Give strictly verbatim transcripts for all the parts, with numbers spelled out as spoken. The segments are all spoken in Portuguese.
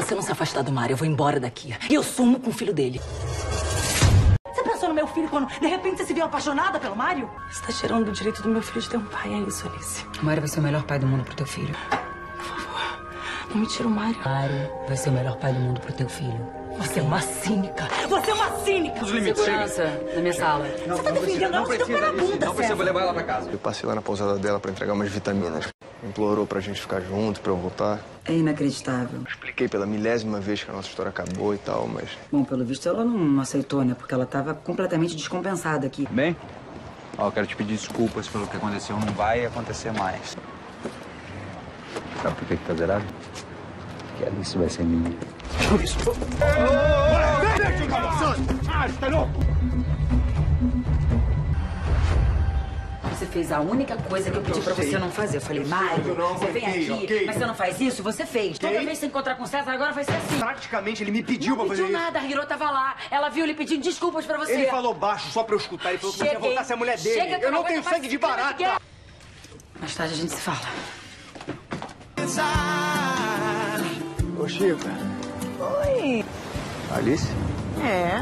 você não se afastar do Mário, eu vou embora daqui. E eu sumo com o filho dele. Você pensou no meu filho quando, de repente, você se viu apaixonada pelo Mário? Você tá tirando o direito do meu filho de ter um pai, é isso, Alice? O Mário vai ser o melhor pai do mundo pro teu filho. Por favor, não me tira o Mário. Mário vai ser o melhor pai do mundo pro teu filho. Você é uma cínica. Você é uma cínica. Os limites, Segurança na minha sala. Não, você tá defendendo ela, você deu pé na bunda, Não precisa, vou levar ela pra casa. Eu passei lá na pousada dela pra entregar umas vitaminas. Implorou pra gente ficar junto, pra eu voltar. É inacreditável. Expliquei pela milésima vez que a nossa história acabou e tal, mas... Bom, pelo visto ela não aceitou, né? Porque ela tava completamente descompensada aqui. Bem, ó, eu quero te pedir desculpas pelo que aconteceu. Não vai acontecer mais. Sabe por que que tá zerado? Que a Alice vai ser minha. Você fez a única coisa que eu pedi pra você não fazer. Eu falei, Mário, você vem aqui, mas você não faz isso? Você fez. Toda vez que você encontrar com o César, agora vai ser assim. Praticamente ele me pediu pra fazer Não isso. pediu nada, a Hiro tava lá. Ela viu ele pedindo desculpas pra você. Ele falou baixo só pra eu escutar. Ele falou que você ia voltar a ser a mulher dele. Chega, que eu não aguento tenho mais sangue de esse clima barata. guerra. Mais tarde a gente se fala. Ô, Chico. Oi. Alice? É.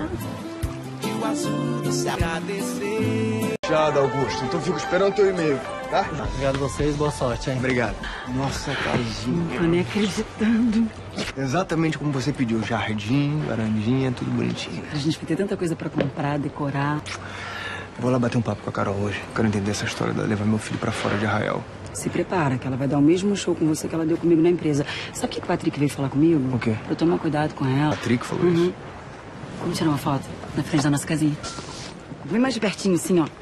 Fechado, Augusto. Então fico esperando o teu e-mail, tá? Obrigado a vocês, boa sorte, hein? Obrigado. Nossa, casinha. Tô nem acreditando. Exatamente como você pediu. Jardim, varandinha, tudo bonitinho. A gente vai ter tanta coisa pra comprar, decorar. Eu vou lá bater um papo com a Carol hoje. Quero entender essa história de levar meu filho pra fora de Arraial. Se prepara, que ela vai dar o mesmo show com você que ela deu comigo na empresa. Sabe o que que o Patrick veio falar comigo? O quê? Pra eu tomar cuidado com ela. Patrick falou Uhum. isso? Vamos tirar uma foto na frente da nossa casinha. Vem mais de pertinho, assim, ó.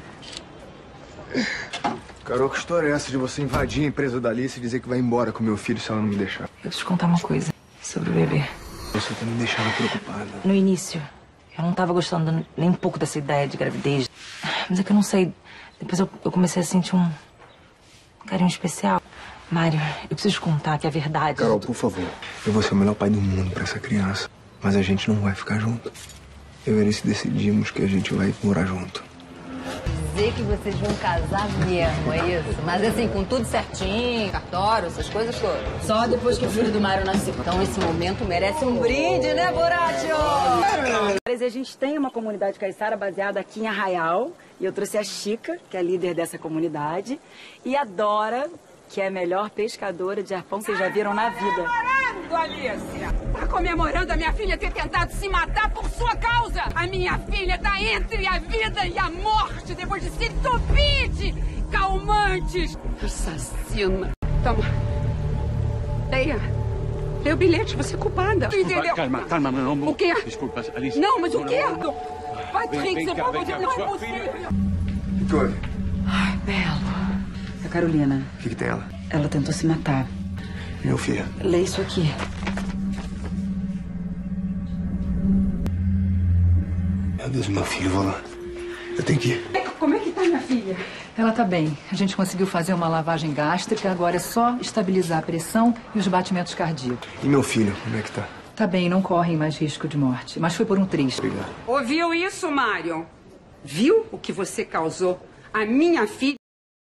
Carol, que história é essa de você invadir a empresa da Alice e dizer que vai embora com meu filho se ela não me deixar? Eu preciso te contar uma coisa sobre o bebê. Você tá me deixando preocupada. No início, eu não tava gostando nem um pouco dessa ideia de gravidez. Mas é que eu não sei. Depois eu, eu comecei a sentir um carinho especial. Mário, eu preciso te contar que é verdade. Carol, por favor. Eu vou ser o melhor pai do mundo pra essa criança. Mas a gente não vai ficar junto. Eu e Alice decidimos que a gente vai morar junto. Dizer que vocês vão casar mesmo, é isso? Mas assim, com tudo certinho, cartório, essas coisas todas. Só depois que o filho do Mário nasceu. Então esse momento merece um brinde, né, Boratio? A gente tem uma comunidade caiçara baseada aqui em Arraial. E eu trouxe a Chica, que é a líder dessa comunidade. E a Dora, que é a melhor pescadora de arpão que vocês já viram na vida. Comemorando, Alice! Tá comemorando a minha filha ter tentado se matar por sua causa! A minha filha tá entre a vida e a morte depois de se entupir de calmantes! Assassina! Toma. Leia. Leia o bilhete, você é culpada. Entendeu? Calma, calma, meu amor. O quê? Desculpa, Alice. Não, mas o Não, quê? não. Patrick, Vem, vem você cá, vai vem fazer... cá, Não é sua possível. O que houve? Ai, Belo. A Carolina, O que, que tem ela? ela tentou se matar. Meu filho. Lê isso aqui. Meu Deus, meu filho, vou lá. Eu tenho que ir. Como é que tá minha filha? Ela tá bem. A gente conseguiu fazer uma lavagem gástrica, agora é só estabilizar a pressão e os batimentos cardíacos. E meu filho, como é que tá? Tá bem, não correm mais risco de morte, mas foi por um triz. Obrigado. Ouviu isso, Mário? Viu o que você causou? A minha filha...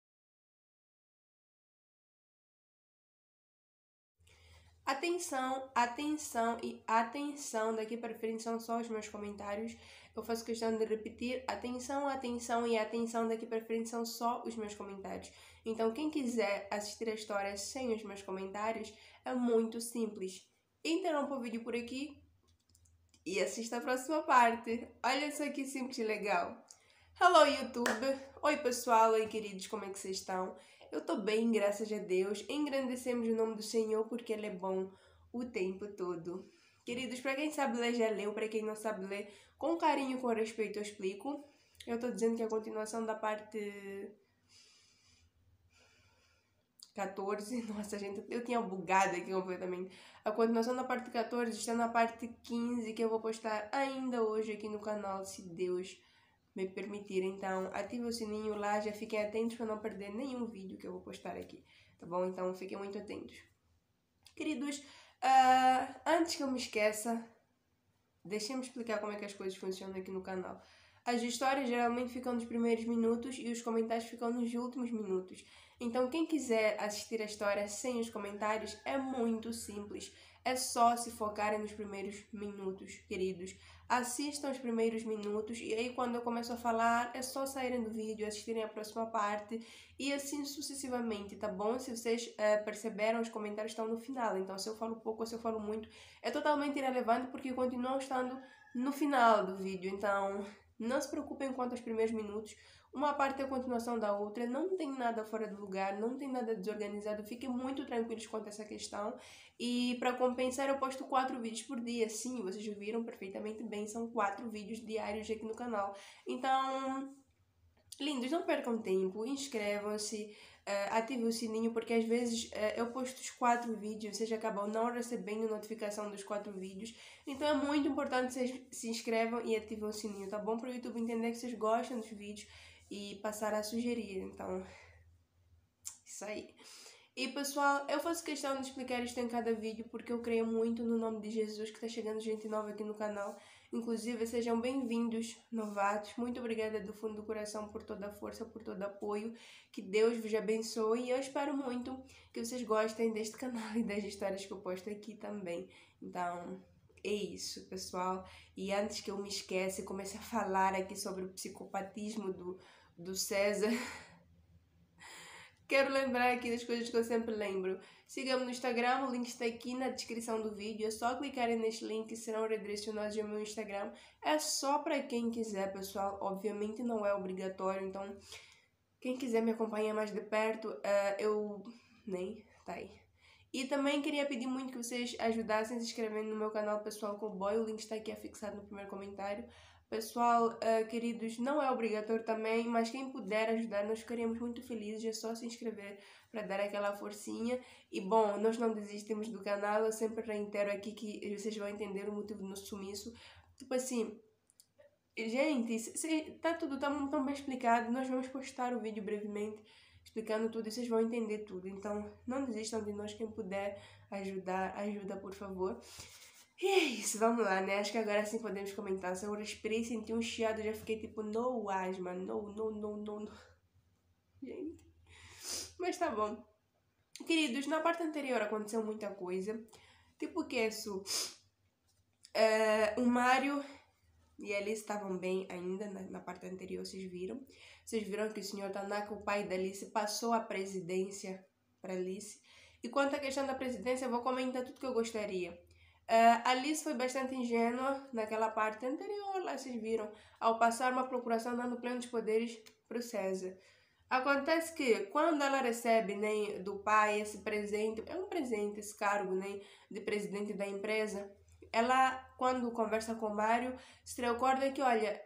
Atenção, atenção e atenção, daqui para frente são só os meus comentários. Eu faço questão de repetir, atenção, atenção e atenção, daqui para frente são só os meus comentários. Então quem quiser assistir a história sem os meus comentários, é muito simples. Interrompa o vídeo por aqui e assista a próxima parte. Olha só que simples e legal. Hello YouTube, oi pessoal, oi queridos, como é que vocês estão? Eu tô bem, graças a Deus. Engrandecemos o nome do Senhor porque Ele é bom o tempo todo. Queridos, para quem sabe ler já leu, para quem não sabe ler, com carinho, com respeito eu explico. Eu tô dizendo que a continuação da parte catorze, nossa gente, eu tinha bugado aqui completamente. A continuação da parte catorze está na parte quinze, que eu vou postar ainda hoje aqui no canal, se Deus me permitir. Então ative o sininho lá, já fiquem atentos para não perder nenhum vídeo que eu vou postar aqui, tá bom? Então fiquem muito atentos. Queridos, uh, antes que eu me esqueça, deixem-me explicar como é que as coisas funcionam aqui no canal. As histórias geralmente ficam nos primeiros minutos e os comentários ficam nos últimos minutos. Então, quem quiser assistir a história sem os comentários, é muito simples. É só se focarem nos primeiros minutos, queridos. Assistam os primeiros minutos e aí quando eu começo a falar, é só saírem do vídeo, assistirem a próxima parte e assim sucessivamente, tá bom? Se vocês é, perceberam, os comentários estão no final. Então, se eu falo pouco ou se eu falo muito, é totalmente irrelevante porque continuam estando no final do vídeo. Então, não se preocupem quanto aos primeiros minutos. Uma parte é a continuação da outra, não tem nada fora do lugar, não tem nada desorganizado, fiquem muito tranquilos quanto a essa questão. E para compensar eu posto quatro vídeos por dia, sim, vocês viram perfeitamente bem, são quatro vídeos diários aqui no canal. Então, lindos, não percam tempo, inscrevam-se, uh, ativem o sininho, porque às vezes uh, eu posto os quatro vídeos, vocês acabam não recebendo notificação dos quatro vídeos. Então é muito importante que vocês se inscrevam e ativem o sininho, tá bom? Para o YouTube entender que vocês gostam dos vídeos e passar a sugerir, então, isso aí. E pessoal, eu faço questão de explicar isto em cada vídeo porque eu creio muito no nome de Jesus, que está chegando gente nova aqui no canal. Inclusive, sejam bem-vindos, novatos. Muito obrigada do fundo do coração por toda a força, por todo o apoio. Que Deus vos abençoe e eu espero muito que vocês gostem deste canal e das histórias que eu posto aqui também. Então, é isso, pessoal. E antes que eu me esqueça e comece a falar aqui sobre o psicopatismo do, do César, quero lembrar aqui das coisas que eu sempre lembro. Sigam-me no Instagram, o link está aqui na descrição do vídeo. É só clicarem neste link e serão redirecionados ao meu Instagram. É só para quem quiser, pessoal. Obviamente não é obrigatório, então quem quiser me acompanhar mais de perto, uh, eu... nem... tá aí. E também queria pedir muito que vocês ajudassem se inscrevendo no meu canal pessoal Cowboy. O link está aqui afixado no primeiro comentário. Pessoal, uh, queridos, não é obrigatório também, mas quem puder ajudar, nós ficaríamos muito felizes. É só se inscrever para dar aquela forcinha. E bom, nós não desistimos do canal, eu sempre reitero aqui que vocês vão entender o motivo do nosso sumiço. Tipo assim, gente, se, se, tá tudo tão, tão bem explicado, nós vamos postar o vídeo brevemente explicando tudo e vocês vão entender tudo. Então, não desistam de nós, quem puder ajudar, ajuda por favor. E é isso, vamos lá, né? Acho que agora sim podemos comentar. Se eu respirei, senti um chiado, já fiquei tipo, no asma, no, no, no, no, no. Gente. Mas tá bom. Queridos, na parte anterior aconteceu muita coisa. Tipo que isso. É, o Mário e a Alice estavam bem ainda na, na parte anterior, vocês viram. Vocês viram que o senhor Tanaka, o pai da Alice, passou a presidência para Alice. E quanto à questão da presidência, eu vou comentar tudo que eu gostaria. Uh, Alice foi bastante ingênua naquela parte anterior, lá vocês viram, ao passar uma procuração dando plenos poderes para o César. Acontece que quando ela recebe, né, do pai esse presente, é um presente esse cargo, né, de presidente da empresa, ela, quando conversa com o Mário, se recorda que, olha,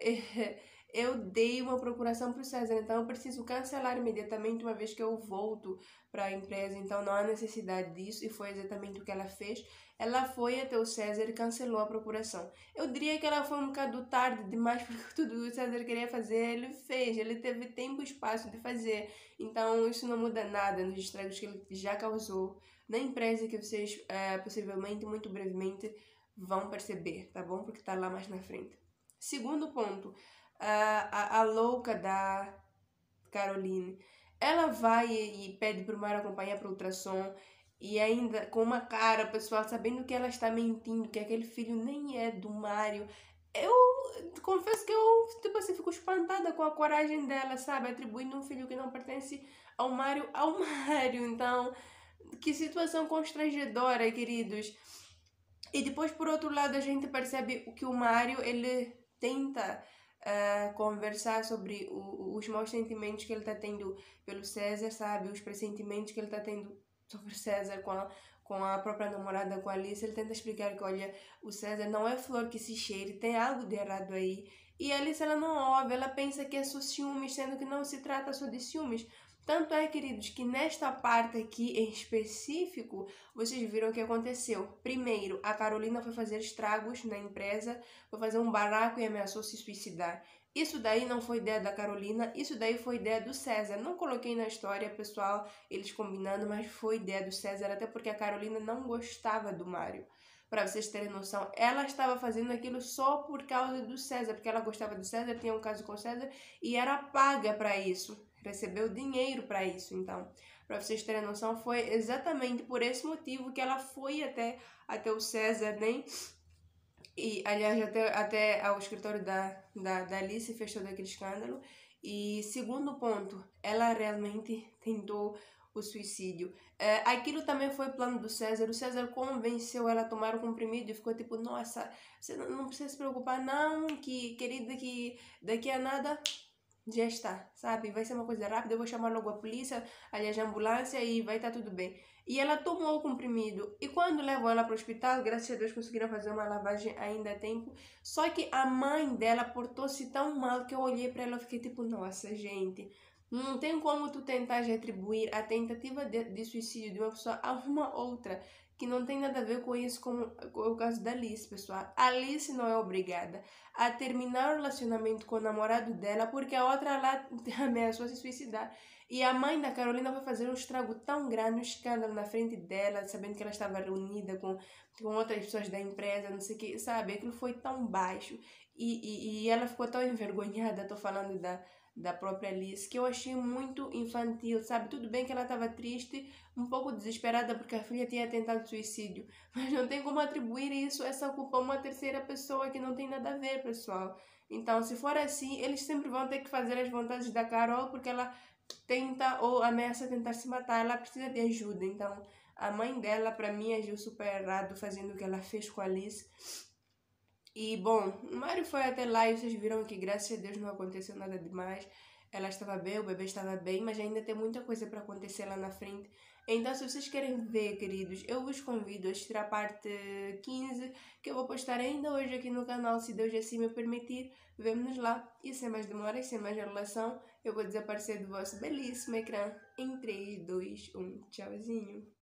eu dei uma procuração para o César, então eu preciso cancelar imediatamente uma vez que eu volto para a empresa, então não há necessidade disso, e foi exatamente o que ela fez. Ela foi até o César e cancelou a procuração. Eu diria que ela foi um bocado tarde demais, porque tudo que o César queria fazer, ele fez, ele teve tempo e espaço de fazer, então isso não muda nada nos estragos que ele já causou na empresa, que vocês é, possivelmente, muito brevemente, vão perceber, tá bom? Porque tá lá mais na frente. Segundo ponto, a, a, a louca da Caroline, ela vai e, e pede pro Mário acompanhar para o ultrassom, e ainda com uma cara, pessoal, sabendo que ela está mentindo, que aquele filho nem é do Mário. Eu confesso que eu, tipo assim, fico espantada com a coragem dela, sabe? Atribuindo um filho que não pertence ao Mário ao Mário. Então, que situação constrangedora, queridos. E depois, por outro lado, a gente percebe que o Mário, ele tenta uh, conversar sobre o, os maus sentimentos que ele está tendo pelo César, sabe? Os pressentimentos que ele está tendo sobre César com a, com a própria namorada, com a Alice. Ele tenta explicar que, olha, o César não é flor que se cheire, tem algo de errado aí. E a Alice, ela não ouve, ela pensa que é só ciúmes, sendo que não se trata só de ciúmes. Tanto é, queridos, que nesta parte aqui em específico, vocês viram o que aconteceu. Primeiro, a Carolina foi fazer estragos na empresa, foi fazer um barraco e ameaçou se suicidar. Isso daí não foi ideia da Carolina, isso daí foi ideia do César. Não coloquei na história, pessoal, eles combinando, mas foi ideia do César, até porque a Carolina não gostava do Mário. Para vocês terem noção, ela estava fazendo aquilo só por causa do César, porque ela gostava do César, tinha um caso com o César e era paga para isso. recebeu dinheiro para isso. Então, para vocês terem noção, foi exatamente por esse motivo que ela foi até, até o César, né? E, aliás, até, até ao escritório da, da, da Alice fez todo aquele escândalo. E, segundo ponto, ela realmente tentou o suicídio. É, aquilo também foi plano do César. O César convenceu ela a tomar o comprimido e ficou tipo, nossa, você não, não precisa se preocupar não, que querida, que daqui a nada já está, sabe? Vai ser uma coisa rápida, eu vou chamar logo a polícia, aliás, a ambulância e vai estar tudo bem. E ela tomou o comprimido. E quando levou ela para o hospital, graças a Deus conseguiram fazer uma lavagem ainda a tempo. Só que a mãe dela portou-se tão mal que eu olhei para ela e fiquei tipo, nossa, gente, não tem como tu tentar atribuir a tentativa de, de suicídio de uma pessoa a uma outra que não tem nada a ver com isso, como, com o caso da Alice, pessoal. A Alice não é obrigada a terminar o relacionamento com o namorado dela porque a outra lá ameaçou se suicidar. E a mãe da Carolina vai fazer um estrago tão grande, um escândalo na frente dela, sabendo que ela estava reunida com, com outras pessoas da empresa, não sei o que, sabe? Aquilo foi tão baixo. E, e, e ela ficou tão envergonhada, tô falando da... da própria Alice, que eu achei muito infantil, sabe? Tudo bem que ela estava triste, um pouco desesperada porque a filha tinha tentado suicídio, mas não tem como atribuir isso, essa culpa a uma terceira pessoa que não tem nada a ver, pessoal. Então, se for assim, eles sempre vão ter que fazer as vontades da Carol porque ela tenta ou ameaça tentar se matar, ela precisa de ajuda. Então, a mãe dela, pra mim, agiu super errado fazendo o que ela fez com a Alice. E, bom, o Mário foi até lá e vocês viram que, graças a Deus, não aconteceu nada demais. Ela estava bem, o bebê estava bem, mas ainda tem muita coisa para acontecer lá na frente. Então, se vocês querem ver, queridos, eu vos convido a assistir a parte quinze, que eu vou postar ainda hoje aqui no canal, se Deus assim me permitir. Vemo-nos lá. E sem mais demoras, sem mais enrolação, eu vou desaparecer do vosso belíssimo ecrã em três, dois, um. Tchauzinho.